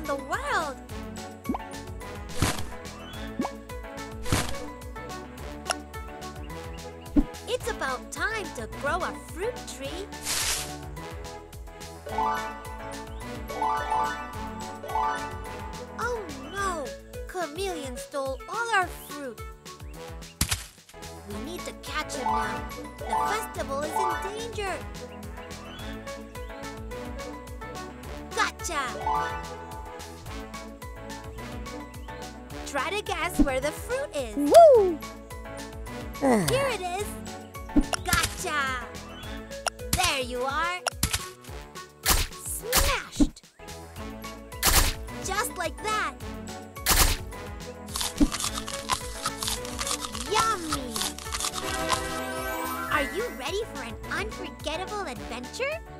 in the world. It's about time to grow a fruit tree. Oh no! Chameleon stole all our fruit. We need to catch him now. The festival is in danger. Gotcha! Try to guess where the fruit is. Woo! Here it is. Gotcha! There you are. Smashed! Just like that. Yummy! Are you ready for an unforgettable adventure?